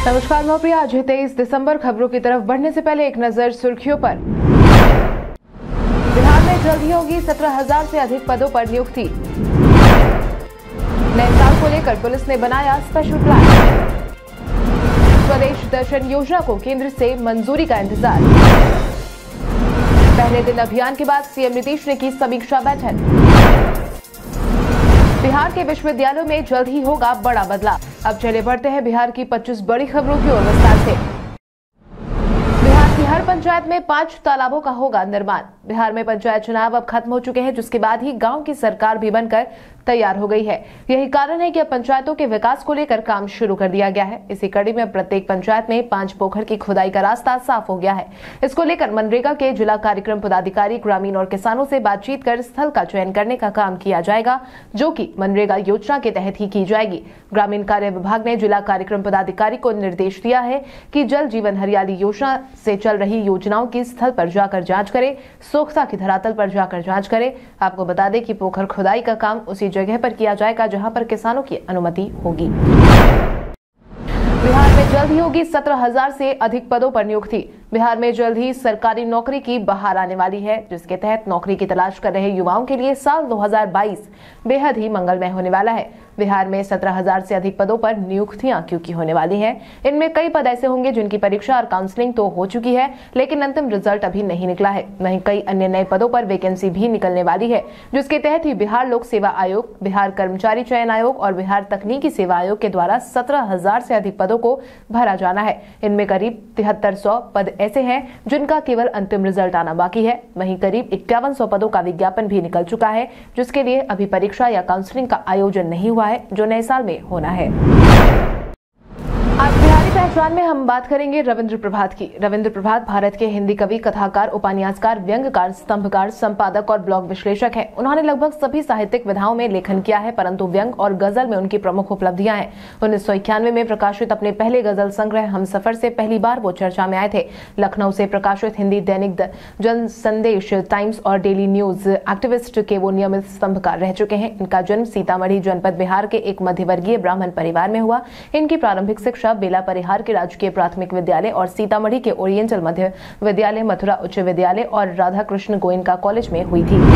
नमस्कार मैं प्रिया। आज 23 दिसंबर खबरों की तरफ बढ़ने से पहले एक नजर सुर्खियों पर। बिहार में जल्द ही होगी 17,000 से अधिक पदों पर नियुक्ति। नए साल को लेकर पुलिस ने बनाया स्पेशल प्लान। स्वदेश दर्शन योजना को केंद्र से मंजूरी का इंतजार। पहले दिन अभियान के बाद सीएम नीतीश ने की समीक्षा बैठक। बिहार के विश्वविद्यालयों में जल्द ही होगा बड़ा बदलाव। अब चले बढ़ते हैं बिहार की 25 बड़ी खबरों की ओर विस्तार से। बिहार की हर पंचायत में 5 तालाबों का होगा निर्माण। बिहार में पंचायत चुनाव अब खत्म हो चुके हैं, जिसके बाद ही गांव की सरकार भी बनकर तैयार हो गई है। यही कारण है कि अब पंचायतों के विकास को लेकर काम शुरू कर दिया गया है। इसी कड़ी में प्रत्येक पंचायत में 5 पोखर की खुदाई का रास्ता साफ हो गया है। इसको लेकर मनरेगा के जिला कार्यक्रम पदाधिकारी ग्रामीण और किसानों से बातचीत कर स्थल का चयन करने का काम किया जाएगा, जो कि मनरेगा योजना के तहत ही की जाएगी। ग्रामीण कार्य विभाग ने जिला कार्यक्रम पदाधिकारी को निर्देश दिया है कि जल जीवन हरियाली योजना से चल रही योजनाओं की स्थल पर जाकर जांच करें, सोख्ता की धरातल पर जाकर जांच करें। आपको बता दें कि पोखर खुदाई का काम उसी जगह पर किया जाएगा जहां पर किसानों की अनुमति होगी। बिहार में जल्द ही होगी 17,000 से अधिक पदों पर नियुक्ति। बिहार में जल्द ही सरकारी नौकरी की बहार आने वाली है, जिसके तहत नौकरी की तलाश कर रहे युवाओं के लिए साल 2022 बेहद ही मंगलमय होने वाला है। बिहार में 17,000 से अधिक पदों पर नियुक्तियां क्योंकि होने वाली हैं। इनमें कई पद ऐसे होंगे जिनकी परीक्षा और काउंसलिंग तो हो चुकी है, लेकिन अंतिम रिजल्ट अभी नहीं निकला है। वहीं कई अन्य नए पदों पर वैकेंसी भी निकलने वाली है, जिसके तहत ही बिहार लोक सेवा आयोग, बिहार कर्मचारी चयन आयोग और बिहार तकनीकी सेवा आयोग के द्वारा 17,000 से अधिक पदों को भरा जाना है। इनमें करीब 7300 पद ऐसे हैं जिनका केवल अंतिम रिजल्ट आना बाकी है। वहीं करीब 5100 पदों का विज्ञापन भी निकल चुका है, जिसके लिए अभी परीक्षा या काउंसलिंग का आयोजन नहीं हुआ है, जो नए साल में होना है। आज बिहारी पहचान में हम बात करेंगे रविंद्र प्रभात की। रविंद्र प्रभात भारत के हिंदी कवि, कथाकार, उपन्यासकार, व्यंग्यकार, स्तंभकार, संपादक और ब्लॉग विश्लेषक हैं। उन्होंने लगभग सभी साहित्यिक विधाओं में लेखन किया है, परंतु व्यंग और गजल में उनकी प्रमुख उपलब्धियां हैं। 1991 में प्रकाशित अपने पहले गजल संग्रह हमसफर से पहली बार वो चर्चा में आए थे। लखनऊ से प्रकाशित हिंदी दैनिक जन संदेश, टाइम्स और डेली न्यूज एक्टिविस्ट के वो नियमित स्तंभकार रह चुके हैं। इनका जन्म सीतामढ़ी जनपद बिहार के एक मध्यवर्गीय ब्राह्मण परिवार में हुआ। इनकी प्रारंभिक शिक्षा बेला परिहार के राजकीय प्राथमिक विद्यालय और सीतामढ़ी के ओरिएंटल मध्य विद्यालय, मथुरा उच्च विद्यालय और राधा कृष्ण गोयनका कॉलेज में हुई थी।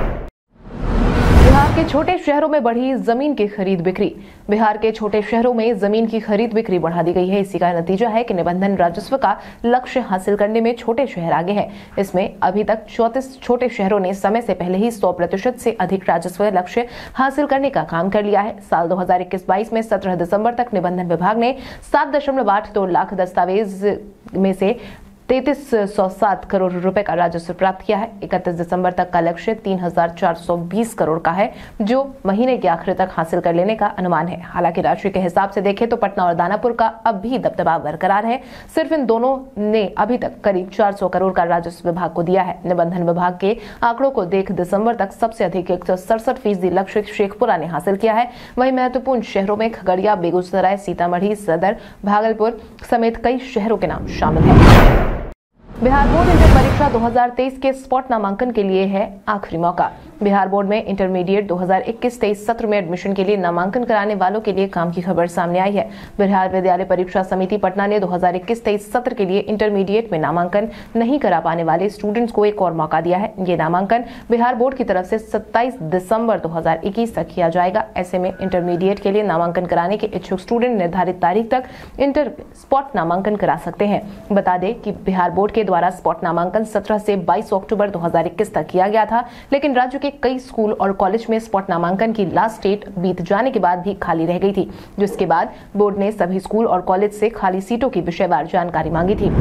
बिहार के छोटे शहरों में बढ़ी जमीन की खरीद बिक्री। बिहार के छोटे शहरों में जमीन की खरीद बिक्री बढ़ा दी गई है। इसी का नतीजा है कि निबंधन राजस्व का लक्ष्य हासिल करने में छोटे शहर आगे हैं। इसमें अभी तक 34 छोटे शहरों ने समय से पहले ही 100% से अधिक राजस्व लक्ष्य हासिल करने का काम कर लिया है। साल 2021-22 में 17 दिसंबर तक निबंधन विभाग ने 7.82 लाख दस्तावेज में से 3307 करोड़ रुपए का राजस्व प्राप्त किया है। 31 दिसंबर तक का लक्ष्य 3420 करोड़ का है, जो महीने के आखिर तक हासिल कर लेने का अनुमान है। हालांकि राशि के हिसाब से देखें तो पटना और दानापुर का अब भी दबदबा बरकरार है। सिर्फ इन दोनों ने अभी तक करीब 400 करोड़ का राजस्व विभाग को दिया है। निबंधन विभाग के आंकड़ों को देख दिसंबर तक सबसे अधिक 167% लक्ष्य शेखपुरा ने हासिल किया है। वहीं महत्वपूर्ण शहरों में खगड़िया, बेगूसराय, सीतामढ़ी, सदर, भागलपुर समेत कई शहरों के नाम शामिल है। बिहार बोर्ड इंटर परीक्षा 2023 के स्पॉट नामांकन के लिए है आखिरी मौका। बिहार बोर्ड में इंटरमीडिएट 2021-23 सत्र में एडमिशन के लिए नामांकन कराने वालों के लिए काम की खबर सामने आई है। बिहार विद्यालय परीक्षा समिति पटना ने 2021-23 सत्र के लिए इंटरमीडिएट में नामांकन नहीं करा पाने वाले स्टूडेंट्स को एक और मौका दिया है। ये नामांकन बिहार बोर्ड की तरफ से 27 दिसंबर 2021 तक किया जाएगा। ऐसे में इंटरमीडिएट के लिए नामांकन कराने के इच्छुक स्टूडेंट निर्धारित तारीख तक इंटर स्पॉट नामांकन करा सकते हैं। बता दें कि बिहार बोर्ड के द्वारा स्पॉट नामांकन 17 से 22 अक्टूबर 2021 तक किया गया था, लेकिन राज्य के कई स्कूल और कॉलेज में स्पॉट नामांकन की लास्ट डेट बीत जाने के बाद भी खाली रह गई थी, जिसके बाद बोर्ड ने सभी स्कूल और कॉलेज से खाली सीटों की विषयवार जानकारी मांगी थी।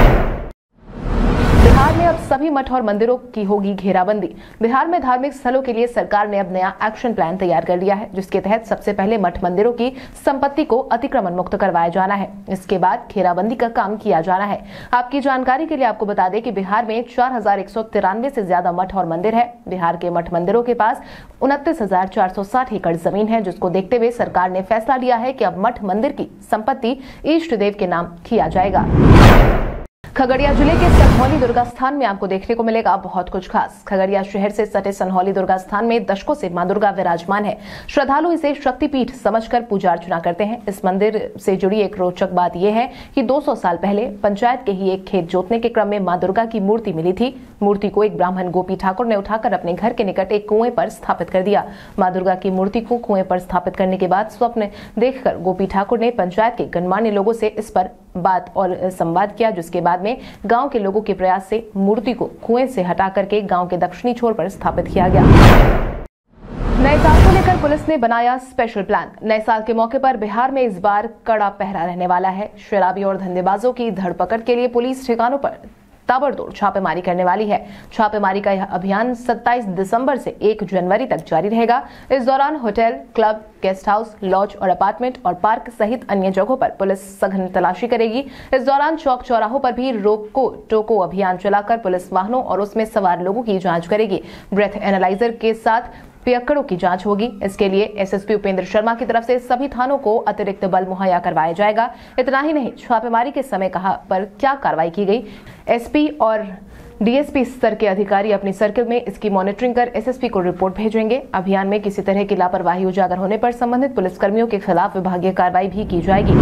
बिहार में अब सभी मठ और मंदिरों की होगी घेराबंदी। बिहार में धार्मिक स्थलों के लिए सरकार ने अब नया एक्शन प्लान तैयार कर लिया है, जिसके तहत सबसे पहले मठ मंदिरों की संपत्ति को अतिक्रमण मुक्त करवाया जाना है। इसके बाद घेराबंदी का काम किया जाना है। आपकी जानकारी के लिए आपको बता दें कि बिहार में 4193 से ज्यादा मठ और मंदिर है। बिहार के मठ मंदिरों के पास 29,460 एकड़ जमीन है, जिसको देखते हुए सरकार ने फैसला लिया है कि अब मठ मंदिर की संपत्ति इष्ट देव के नाम किया जाएगा। खगड़िया जिले के सनहौली दुर्गा स्थान में आपको देखने को मिलेगा बहुत कुछ खास। खगड़िया शहर से सटे सनहौली दुर्गा स्थान में दशकों से मां दुर्गा विराजमान है। श्रद्धालु इसे शक्तिपीठ समझकर पूजा अर्चना करते हैं। इस मंदिर से जुड़ी एक रोचक बात यह है कि 200 साल पहले पंचायत के ही एक खेत जोतने के क्रम में मां दुर्गा की मूर्ति मिली थी। मूर्ति को एक ब्राह्मण गोपी ठाकुर ने उठाकर अपने घर के निकट एक कुएं पर स्थापित कर दिया। मां दुर्गा की मूर्ति को कुएं पर स्थापित करने के बाद स्वप्न देखकर गोपी ठाकुर ने पंचायत के गणमान्य लोगों से इस पर बात और संवाद किया, जिसके बाद में गांव के लोगों के प्रयास से मूर्ति को कुएं से हटा करके गांव के दक्षिणी छोर पर स्थापित किया गया। नए साल को लेकर पुलिस ने बनाया स्पेशल प्लान। नए साल के मौके पर बिहार में इस बार कड़ा पहरा रहने वाला है। शराबी और धंधेबाजों की धरपकड़ के लिए पुलिस ठिकानों पर ताबड़तोड़ छापेमारी करने वाली है। छापेमारी का यह अभियान 27 दिसंबर से 1 जनवरी तक जारी रहेगा। इस दौरान hotel, club, guest house, lodge और अपार्टमेंट और पार्क सहित अन्य जगहों पर पुलिस सघन तलाशी करेगी। इस दौरान चौक चौराहों पर भी रोको टोको अभियान चलाकर पुलिस वाहनों और उसमें सवार लोगों की जांच करेगी। ब्रेथ एनालाइजर के साथ पियक्कड़ों की जांच होगी। इसके लिए एसएसपी उपेंद्र शर्मा की तरफ से सभी थानों को अतिरिक्त बल मुहैया करवाया जाएगा। इतना ही नहीं, छापेमारी के समय कहां पर क्या कार्रवाई की गई, एसपी और डीएसपी स्तर के अधिकारी अपनी सर्किल में इसकी मॉनिटरिंग कर एसएसपी को रिपोर्ट भेजेंगे। अभियान में किसी तरह की लापरवाही उजागर होने पर संबंधित पुलिसकर्मियों के खिलाफ विभागीय कार्रवाई भी की जाएगी।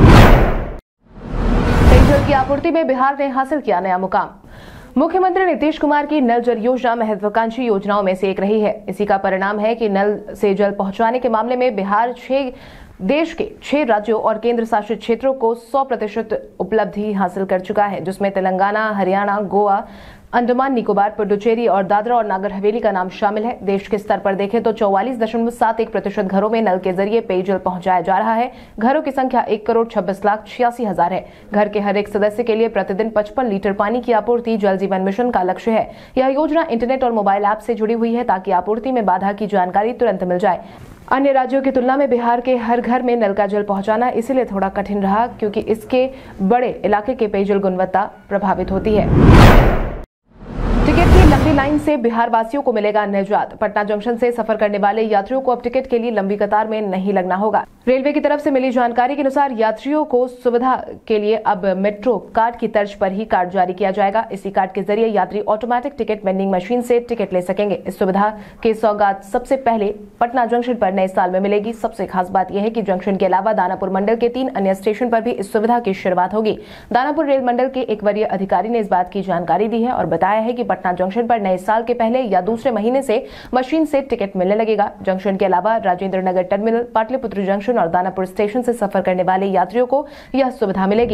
पेयजल की आपूर्ति में बिहार ने हासिल किया नया मुकाम। मुख्यमंत्री नीतीश कुमार की नल जल योजना महत्वाकांक्षी योजनाओं में से एक रही है। इसी का परिणाम है कि नल से जल पहुंचाने के मामले में बिहार देश के 6 राज्यों और केंद्र शासित क्षेत्रों को 100% उपलब्धि हासिल कर चुका है, जिसमें तेलंगाना, हरियाणा, गोवा, अंडमान निकोबार, पुडुचेरी और दादरा और नागर हवेली का नाम शामिल है। देश के स्तर पर देखें तो 44.71% घरों में नल के जरिए पेयजल पहुंचाया जा रहा है। घरों की संख्या 1,26,86,000 है। घर के हर एक सदस्य के लिए प्रतिदिन 55 लीटर पानी की आपूर्ति जल जीवन मिशन का लक्ष्य है। यह योजना इंटरनेट और मोबाइल ऐप से जुड़ी हुई है ताकि आपूर्ति में बाधा की जानकारी तुरंत मिल जाए। अन्य राज्यों की तुलना में बिहार के हर घर में नल का जल पहुंचाना इसीलिए थोड़ा कठिन रहा क्योंकि इसके बड़े इलाके के पेयजल गुणवत्ता प्रभावित होती है। टिकट की लंबी लाइन से बिहार वासियों को मिलेगा निजात। पटना जंक्शन से सफर करने वाले यात्रियों को अब टिकट के लिए लंबी कतार में नहीं लगना होगा। रेलवे की तरफ से मिली जानकारी के अनुसार यात्रियों को सुविधा के लिए अब मेट्रो कार्ड की तर्ज पर ही कार्ड जारी किया जाएगा। इसी कार्ड के जरिए यात्री ऑटोमेटिक टिकट वेंडिंग मशीन से टिकट ले सकेंगे। इस सुविधा की सौगात सबसे पहले पटना जंक्शन पर नए साल में मिलेगी। सबसे खास बात यह है कि जंक्शन के अलावा दानापुर मंडल के 3 अन्य स्टेशन पर भी इस सुविधा की शुरुआत होगी। दानापुर रेल मंडल के एक वरीय अधिकारी ने इस बात की जानकारी दी है और बताया है कि पटना जंक्शन पर नए साल के पहले या दूसरे महीने से मशीन से टिकट मिलने लगेगा। जंक्शन के अलावा राजेंद्र नगर टर्मिनल, पाटलिपुत्र जंक्शन और दानापुर स्टेशन से सफर करने वाले यात्रियों को यह सुविधा मिलेगी।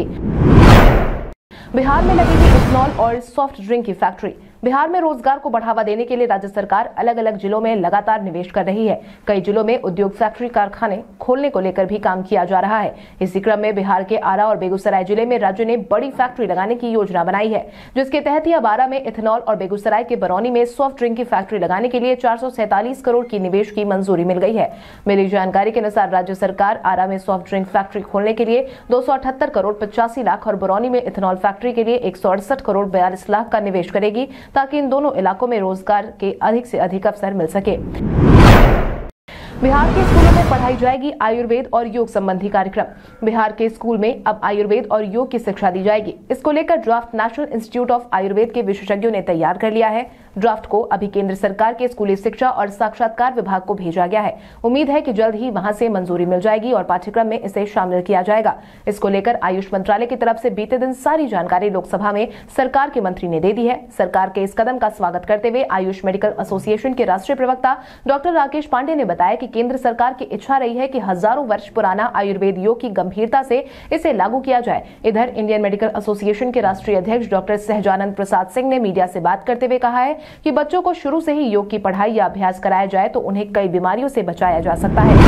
बिहार में लगेगी इथेनॉल और सॉफ्ट ड्रिंक की फैक्ट्री। बिहार में रोजगार को बढ़ावा देने के लिए राज्य सरकार अलग अलग जिलों में लगातार निवेश कर रही है। कई जिलों में उद्योग फैक्ट्री कारखाने खोलने को लेकर भी काम किया जा रहा है। इसी क्रम में बिहार के आरा और बेगूसराय जिले में राज्य ने बड़ी फैक्ट्री लगाने की योजना बनाई है, जिसके तहत ही अब आरा में इथेनॉल और बेगूसराय के बरौनी में सॉफ्ट ड्रिंक की फैक्ट्री लगाने के लिए 447 करोड़ की निवेश की मंजूरी मिल गई है। मिली जानकारी के अनुसार राज्य सरकार आरा में सॉफ्ट ड्रिंक फैक्ट्री खोलने के लिए 278 करोड़ 85 लाख और बरौनी में इथेनॉल फैक्ट्री के लिए 168 करोड़ 42 लाख का निवेश करेगी ताकि इन दोनों इलाकों में रोजगार के अधिक से अधिक अवसर मिल सके। बिहार के स्कूलों में पढ़ाई जाएगी आयुर्वेद और योग संबंधी कार्यक्रम। बिहार के स्कूल में अब आयुर्वेद और योग की शिक्षा दी जाएगी। इसको लेकर draft national institute of Ayurveda के विशेषज्ञों ने तैयार कर लिया है। ड्राफ्ट को अभी केंद्र सरकार के स्कूली शिक्षा और साक्षात्कार विभाग को भेजा गया है। उम्मीद है कि जल्द ही वहां से मंजूरी मिल जाएगी और पाठ्यक्रम में इसे शामिल किया जाएगा। इसको लेकर आयुष मंत्रालय की तरफ से बीते दिन सारी जानकारी लोकसभा में सरकार के मंत्री ने दे दी है। सरकार के इस कदम का स्वागत करते हुए आयुष मेडिकल एसोसिएशन के राष्ट्रीय प्रवक्ता डॉक्टर राकेश पांडे ने बताया कि केंद्र सरकार की इच्छा रही है कि हजारों वर्ष पुराना आयुर्वेद योग की गंभीरता से इसे लागू किया जाए। इधर इंडियन मेडिकल एसोसिएशन के राष्ट्रीय अध्यक्ष डॉक्टर सहजानंद प्रसाद सिंह ने मीडिया से बात करते हुए कहा है कि बच्चों को शुरू से ही योग की पढ़ाई या अभ्यास कराया जाए तो उन्हें कई बीमारियों से बचाया जा सकता है।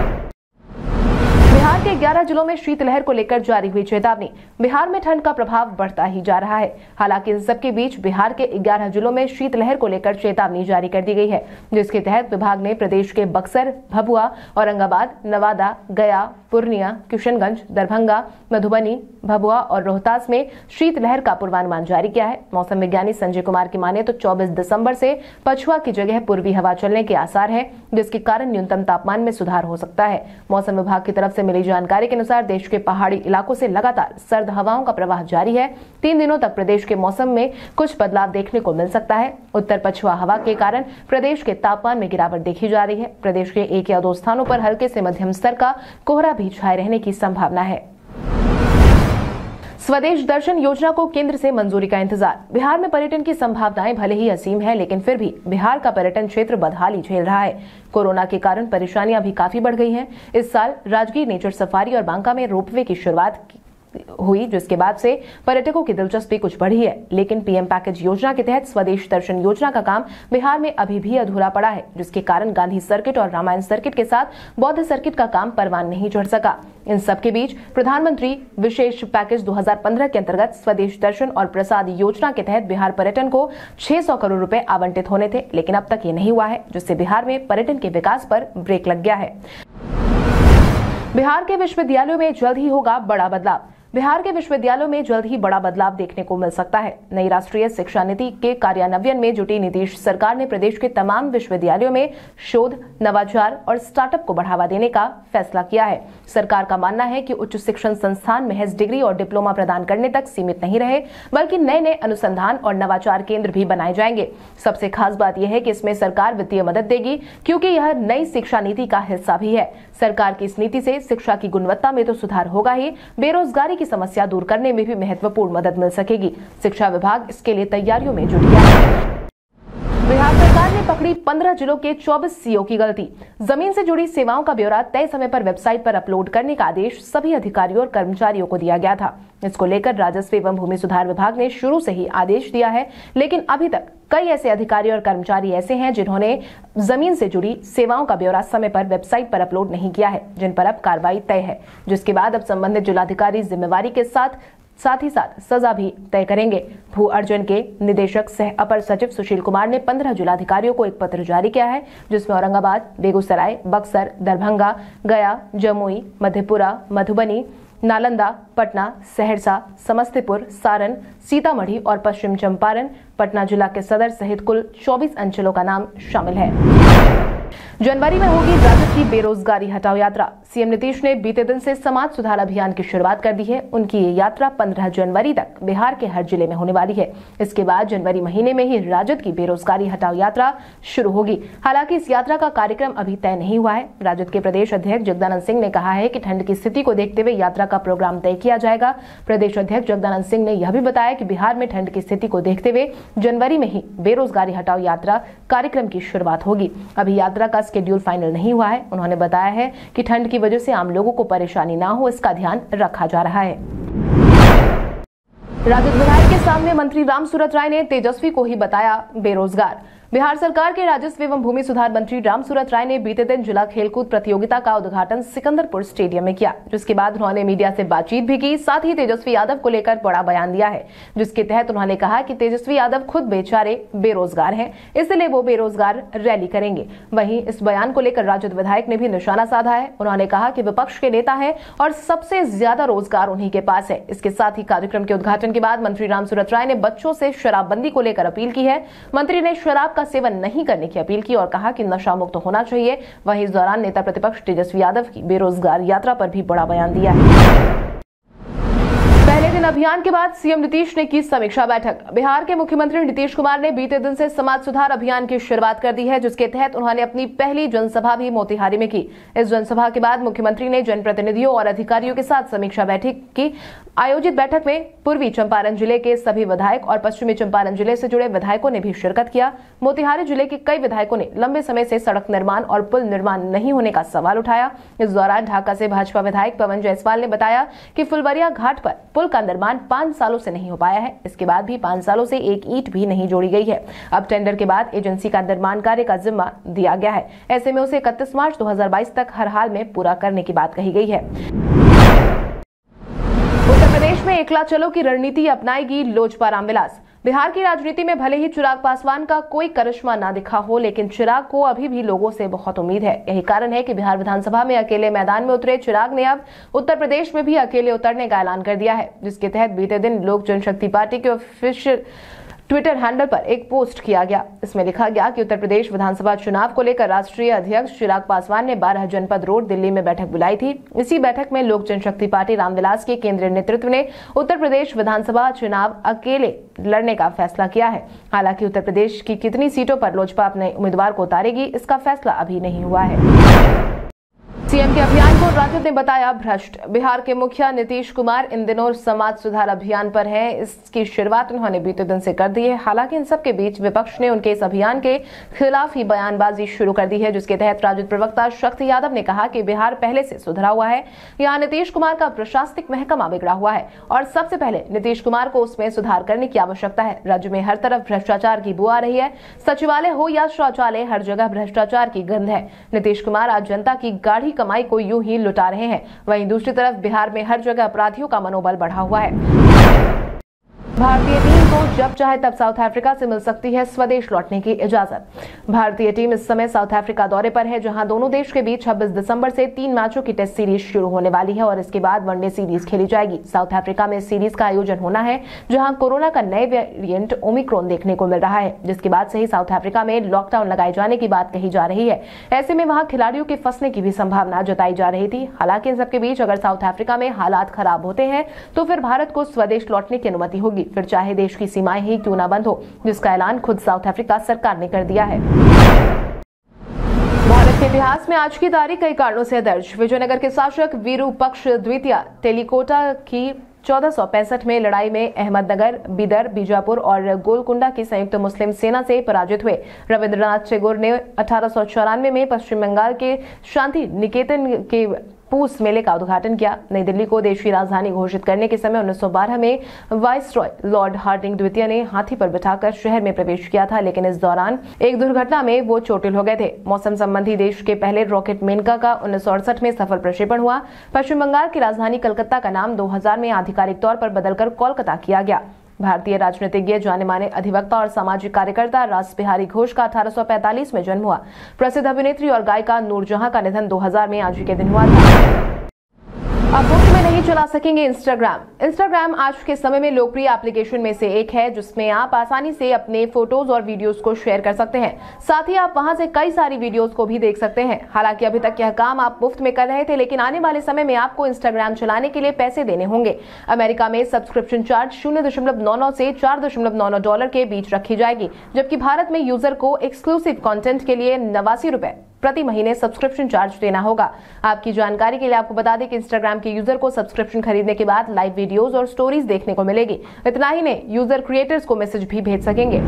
बिहार के 11 जिलों में शीतलहर को लेकर जारी हुई चेतावनी। बिहार में ठंड का प्रभाव बढ़ता ही जा रहा है। हालांकि इन सबके बीच बिहार के 11 जिलों में शीतलहर को लेकर चेतावनी जारी कर दी गई है, जिसके तहत विभाग ने प्रदेश के बक्सर, भभुआ, औरंगाबाद, नवादा, गया, पूर्णिया, किशनगंज, दरभंगा, मधुबनी, भभुआ और रोहतास में शीतलहर का पूर्वानुमान जारी किया है। मौसम विज्ञानी संजय कुमार की माने तो 24 दिसंबर से पछुआ की जगह पूर्वी हवा चलने के आसार है, जिसके कारण न्यूनतम तापमान में सुधार हो सकता है। मौसम विभाग की तरफ से मिली जानकारी के अनुसार देश के पहाड़ी इलाकों से लगातार सर्द हवाओं का प्रवाह जारी है। 3 दिनों तक प्रदेश के मौसम में कुछ बदलाव देखने को मिल सकता है। उत्तर पछुआ हवा के कारण प्रदेश के तापमान में गिरावट देखी जा रही है। प्रदेश के 1 या 2 स्थानों पर हल्के से मध्यम स्तर का कोहरा भी छाए रहने की संभावना है। स्वदेश दर्शन योजना को केंद्र से मंजूरी का इंतजार। बिहार में पर्यटन की संभावनाएं भले ही असीम है, लेकिन फिर भी बिहार का पर्यटन क्षेत्र बदहाली झेल रहा है। कोरोना के कारण परेशानियां भी काफी बढ़ गई हैं। इस साल राजगीर नेचर सफारी और बांका में रोपवे की शुरुआत हुई, जिसके बाद से पर्यटकों की दिलचस्पी कुछ बढ़ी है। लेकिन पीएम पैकेज योजना के तहत स्वदेश दर्शन योजना का काम बिहार में अभी भी अधूरा पड़ा है, जिसके कारण गांधी सर्किट और रामायण सर्किट के साथ बौद्ध सर्किट का काम परवान नहीं चढ़ सका। इन सबके बीच प्रधानमंत्री विशेष पैकेज 2015 के अंतर्गत स्वदेश दर्शन और प्रसाद योजना के तहत बिहार पर्यटन को 600 करोड़ रुपए आवंटित होने थे, लेकिन अब तक ये नहीं हुआ है, जिससे बिहार में पर्यटन के विकास पर ब्रेक लग गया है। बिहार के विश्वविद्यालयों में जल्द ही होगा बड़ा बदलाव। बिहार के विश्वविद्यालयों में जल्द ही बड़ा बदलाव देखने को मिल सकता है। नई राष्ट्रीय शिक्षा नीति के कार्यान्वयन में जुटी नीतीश सरकार ने प्रदेश के तमाम विश्वविद्यालयों में शोध, नवाचार और स्टार्टअप को बढ़ावा देने का फैसला किया है। सरकार का मानना है कि उच्च शिक्षण संस्थान महज डिग्री और डिप्लोमा प्रदान करने तक सीमित नहीं रहे, बल्कि नए नए अनुसंधान और नवाचार केंद्र भी बनाए जाएंगे। सबसे खास बात यह है कि इसमें सरकार वित्तीय मदद देगी, क्योंकि यह नई शिक्षा नीति का हिस्सा भी है। सरकार की इस नीति से शिक्षा की गुणवत्ता में तो सुधार होगा ही, बेरोजगारी की समस्या दूर करने में भी महत्वपूर्ण मदद मिल सकेगी। शिक्षा विभाग इसके लिए तैयारियों में जुट गया है। बिहार सरकार ने पकड़ी 15 जिलों के 24 सीओ की गलती। जमीन से जुड़ी सेवाओं का ब्यौरा तय समय पर वेबसाइट पर अपलोड करने का आदेश सभी अधिकारियों और कर्मचारियों को दिया गया था। इसको लेकर राजस्व एवं भूमि सुधार विभाग ने शुरू से ही आदेश दिया है, लेकिन अभी तक कई ऐसे अधिकारी और कर्मचारी ऐसे हैं जिन्होंने जमीन से जुड़ी सेवाओं का ब्यौरा समय पर वेबसाइट पर अपलोड नहीं किया है, जिन पर अब कार्रवाई तय है, जिसके बाद अब संबंधित जिलाधिकारी जिम्मेवारी के साथ ही साथ सजा भी तय करेंगे। भू अर्जन के निदेशक सह अपर सचिव सुशील कुमार ने 15 जिलाधिकारियों को एक पत्र जारी किया है, जिसमें औरंगाबाद, बेगूसराय, बक्सर, दरभंगा, गया, जमुई, मधेपुरा, मधुबनी, नालंदा, पटना, सहरसा, समस्तीपुर, सारण, सीतामढ़ी और पश्चिम चंपारण, पटना जिला के सदर सहित कुल 24 अंचलों का नाम शामिल है। जनवरी में होगी राजद की बेरोजगारी हटाओ यात्रा। सीएम नीतीश ने बीते दिन से समाज सुधार अभियान की शुरुआत कर दी है। उनकी ये यात्रा 15 जनवरी तक बिहार के हर जिले में होने वाली है। इसके बाद जनवरी महीने में ही राजद की बेरोजगारी हटाओ यात्रा शुरू होगी। हालांकि इस यात्रा का कार्यक्रम अभी तय नहीं हुआ है। राजद के प्रदेश अध्यक्ष जगदानंद सिंह ने कहा है कि ठंड की स्थिति को देखते हुए यात्रा का प्रोग्राम तय किया जाएगा। प्रदेश अध्यक्ष जगदानंद सिंह ने यह भी बताया कि बिहार में ठंड की स्थिति को देखते हुए जनवरी में ही बेरोजगारी हटाओ यात्रा कार्यक्रम की शुरुआत होगी। अभी यात्रा का शेड्यूल फाइनल नहीं हुआ है। उन्होंने बताया है कि ठंड की वजह से आम लोगों को परेशानी ना हो, इसका ध्यान रखा जा रहा है। राजद विधायक के सामने मंत्री रामसूरत राय ने तेजस्वी को ही बताया बेरोजगार। बिहार सरकार के राजस्व एवं भूमि सुधार मंत्री रामसूरत राय ने बीते दिन जिला खेलकूद प्रतियोगिता का उद्घाटन सिकंदरपुर स्टेडियम में किया, जिसके बाद उन्होंने मीडिया से बातचीत भी की। साथ ही तेजस्वी यादव को लेकर बड़ा बयान दिया है, जिसके तहत उन्होंने कहा कि तेजस्वी यादव खुद बेचारे बेरोजगार हैं, इसलिए वो बेरोजगार रैली करेंगे। वहीं इस बयान को लेकर राजद विधायक ने भी निशाना साधा है। उन्होंने कहा कि विपक्ष के नेता है और सबसे ज्यादा रोजगार उन्हीं के पास है। इसके साथ ही कार्यक्रम के उद्घाटन के बाद मंत्री रामसूरत राय ने बच्चों से शराबबंदी को लेकर अपील की है। मंत्री ने शराब का सेवन नहीं करने की अपील की और कहा कि नशा मुक्त होना चाहिए। वहीं इस दौरान नेता प्रतिपक्ष तेजस्वी यादव की बेरोजगार यात्रा पर भी बड़ा बयान दिया है। पहले दिन अभियान के बाद सीएम नीतीश ने की समीक्षा बैठक। बिहार के मुख्यमंत्री नीतीश कुमार ने बीते दिन से समाज सुधार अभियान की शुरुआत कर दी है, जिसके तहत उन्होंने अपनी पहली जनसभा भी मोतिहारी में की। इस जनसभा के बाद मुख्यमंत्री ने जनप्रतिनिधियों और अधिकारियों के साथ समीक्षा बैठक की। आयोजित बैठक में पूर्वी चंपारण जिले के सभी विधायक और पश्चिमी चंपारण जिले से जुड़े विधायकों ने भी शिरकत किया। मोतिहारी जिले के कई विधायकों ने लंबे समय से सड़क निर्माण और पुल निर्माण नहीं होने का सवाल उठाया। इस दौरान ढाका से भाजपा विधायक पवन जायसवाल ने बताया कि फुलवरिया घाट पर पुल का निर्माण 5 सालों से नहीं हो पाया है। इसके बाद भी 5 सालों से एक ईंट भी नहीं जोड़ी गई है। अब टेंडर के बाद एजेंसी का निर्माण कार्य का जिम्मा दिया गया है। ऐसे में उसे 31 मार्च 2022 तक हर हाल में पूरा करने की बात कही गई है। उत्तर प्रदेश में एकला चलो की रणनीति अपनाएगी लोजपा रामविलास। बिहार की राजनीति में भले ही चिराग पासवान का कोई करिश्मा ना दिखा हो, लेकिन चिराग को अभी भी लोगों से बहुत उम्मीद है। यही कारण है कि बिहार विधानसभा में अकेले मैदान में उतरे चिराग ने अब उत्तर प्रदेश में भी अकेले उतरने का ऐलान कर दिया है, जिसके तहत बीते दिन लोक जनशक्ति पार्टी के ऑफिशियल ट्विटर हैंडल पर एक पोस्ट किया गया। इसमें लिखा गया कि उत्तर प्रदेश विधानसभा चुनाव को लेकर राष्ट्रीय अध्यक्ष चिराग पासवान ने 12 जनपद रोड दिल्ली में बैठक बुलाई थी। इसी बैठक में लोक जनशक्ति पार्टी रामविलास के केंद्रीय नेतृत्व ने उत्तर प्रदेश विधानसभा चुनाव अकेले लड़ने का फैसला किया है। हालांकि उत्तर प्रदेश की कितनी सीटों पर लोजपा अपने उम्मीदवार को उतारेगी, इसका फैसला अभी नहीं हुआ है। सीएम के अभियान को राजद ने बताया भ्रष्ट। बिहार के मुखिया नीतीश कुमार इन दिनों समाज सुधार अभियान पर हैं। इसकी शुरुआत उन्होंने बीते दिन से कर दी है। हालांकि इन सबके बीच विपक्ष ने उनके इस अभियान के खिलाफ ही बयानबाजी शुरू कर दी है, जिसके तहत राजद प्रवक्ता शक्ति यादव ने कहा कि बिहार पहले से सुधरा हुआ है। यहाँ नीतीश कुमार का प्रशासनिक महकमा बिगड़ा हुआ है और सबसे पहले नीतीश कुमार को उसमें सुधार करने की आवश्यकता है। राज्य में हर तरफ भ्रष्टाचार की बू आ रही है। सचिवालय हो या शौचालय, हर जगह भ्रष्टाचार की गंध है। नीतीश कुमार आज जनता की गाढ़ी कमाई को यूं ही लुटा रहे हैं। वहीं दूसरी तरफ बिहार में हर जगह अपराधियों का मनोबल बढ़ा हुआ है। भारतीय टीम को जब चाहे तब साउथ अफ्रीका से मिल सकती है स्वदेश लौटने की इजाजत। भारतीय टीम इस समय साउथ अफ्रीका दौरे पर है, जहां दोनों देश के बीच 26 दिसंबर से 3 मैचों की टेस्ट सीरीज शुरू होने वाली है और इसके बाद वनडे सीरीज खेली जाएगी। साउथ अफ्रीका में इस सीरीज का आयोजन होना है, जहां कोरोना का नए वेरिएंट ओमिक्रॉन देखने को मिल रहा है, जिसके बाद से ही साउथ अफ्रीका में लॉकडाउन लगाए जाने की बात कही जा रही है। ऐसे में वहां खिलाड़ियों के फंसने की भी संभावना जताई जा रही थी। हालांकि इन सबके बीच अगर साउथ अफ्रीका में हालात खराब होते हैं तो फिर भारत को स्वदेश लौटने की अनुमति होगी, फिर चाहे देश की सीमाएं ही क्यों न बंद हो, जिसका ऐलान खुद साउथ अफ्रीका सरकार ने कर दिया है। भारत के इतिहास में आज की तारीख कई कारणों से दर्ज। विजयनगर के शासक विरूपक्ष द्वितीय टेलीकोटा की 1465 में लड़ाई में अहमदनगर, बीदर, बीजापुर और गोलकुंडा की संयुक्त मुस्लिम सेना से पराजित हुए। रविंद्रनाथ टैगोर ने 1894 में पश्चिम बंगाल के शांति निकेतन के पूस मेले का उद्घाटन किया। नई दिल्ली को देशी राजधानी घोषित करने के समय 1912 में वाइसरॉय लॉर्ड हार्डिंग द्वितीय ने हाथी पर बिठाकर शहर में प्रवेश किया था, लेकिन इस दौरान एक दुर्घटना में वो चोटिल हो गए थे। मौसम संबंधी देश के पहले रॉकेट मेनका का 1968 में सफल प्रक्षेपण हुआ। पश्चिम बंगाल की राजधानी कलकत्ता का नाम 2000 में आधिकारिक तौर पर बदलकर कोलकाता किया गया। भारतीय राजनीतिज्ञ, जाने माने अधिवक्ता और सामाजिक कार्यकर्ता रास बिहारी घोष का 1845 में जन्म हुआ। प्रसिद्ध अभिनेत्री और गायिका नूरजहां का निधन 2000 में आज ही के दिन हुआ था। अब मुफ्त में नहीं चला सकेंगे इंस्टाग्राम आज के समय में लोकप्रिय एप्लीकेशन में से एक है, जिसमें आप आसानी से अपने फोटोज और वीडियोस को शेयर कर सकते हैं। साथ ही आप वहां से कई सारी वीडियोस को भी देख सकते हैं। हालांकि अभी तक यह काम आप मुफ्त में कर रहे थे, लेकिन आने वाले समय में आपको इंस्टाग्राम चलाने के लिए पैसे देने होंगे। अमेरिका में सब्सक्रिप्शन चार्ज 0.99 से $4.99 के बीच रखी जाएगी, जबकि भारत में यूजर को एक्सक्लूसिव कंटेंट के लिए 89 रुपए प्रति महीने सब्सक्रिप्शन चार्ज देना होगा। आपकी जानकारी के लिए आपको बता दें कि इंस्टाग्राम के यूजर को सब्सक्रिप्शन खरीदने के बाद लाइव वीडियोस और स्टोरीज देखने को मिलेगी। इतना ही नहीं, यूजर क्रिएटर्स को मैसेज भी भेज सकेंगे।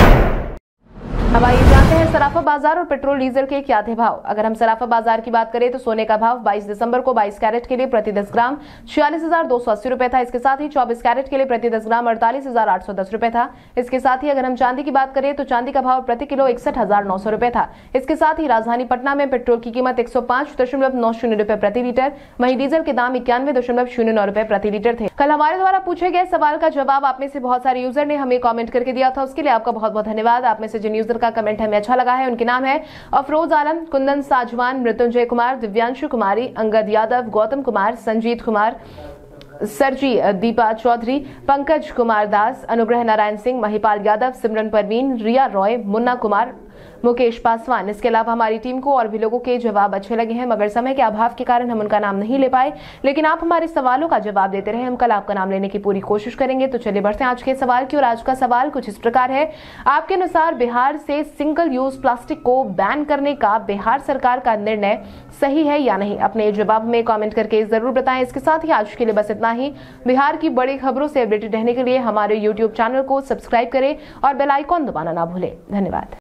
अब आइए जानते हैं सराफा बाजार और पेट्रोल डीजल के क्या थे भाव। अगर हम सराफा बाजार की बात करें तो सोने का भाव 22 दिसंबर को 22 कैरेट के लिए प्रति 10 ग्राम 46,280 रुपए था। इसके साथ ही 24 कैरेट के लिए प्रति 10 ग्राम 48,810 रुपए था। इसके साथ ही अगर हम चांदी की बात करें तो चांदी का भाव प्रति किलो 61,900 रुपए था। इसके साथ ही राजधानी पटना में पेट्रोल की कीमत 105.90 रुपए प्रति लीटर, वहीं डीजल के दाम 91.09 रुपए प्रति लीटर थे। कल हमारे द्वारा पूछे गए सवाल का जवाब आप में से बहुत सारे यूजर ने हमें कॉमेंट करके दिया था, उसके लिए आपका बहुत बहुत धन्यवाद। आप में से जिन यूजर का कमेंट हमें अच्छा लगा है उनके नाम है अफरोज आलम, कुंदन साजवान, मृत्युंजय कुमार, दिव्यांशु कुमारी, अंगद यादव, गौतम कुमार, संजीत कुमार, सरजी, दीपा चौधरी, पंकज कुमार दास, अनुग्रह नारायण सिंह, महिपाल यादव, सिमरन परवीन, रिया रॉय, मुन्ना कुमार, मुकेश पासवान। इसके अलावा हमारी टीम को और भी लोगों के जवाब अच्छे लगे हैं, मगर समय के अभाव के कारण हम उनका नाम नहीं ले पाए, लेकिन आप हमारे सवालों का जवाब देते रहे। हम कल आपका नाम लेने की पूरी कोशिश करेंगे। तो चलिए बढ़ते हैं आज के सवाल की ओर। आज का सवाल कुछ इस प्रकार है, आपके अनुसार बिहार से सिंगल यूज प्लास्टिक को बैन करने का बिहार सरकार का निर्णय सही है या नहीं? अपने जवाब में कॉमेंट करके जरूर बताएं। इसके साथ ही आज के लिए बस इतना ही। बिहार की बड़ी खबरों से अपडेटेड रहने के लिए हमारे यूट्यूब चैनल को सब्सक्राइब करें और बेल आइकॉन दबाना ना भूलें। धन्यवाद।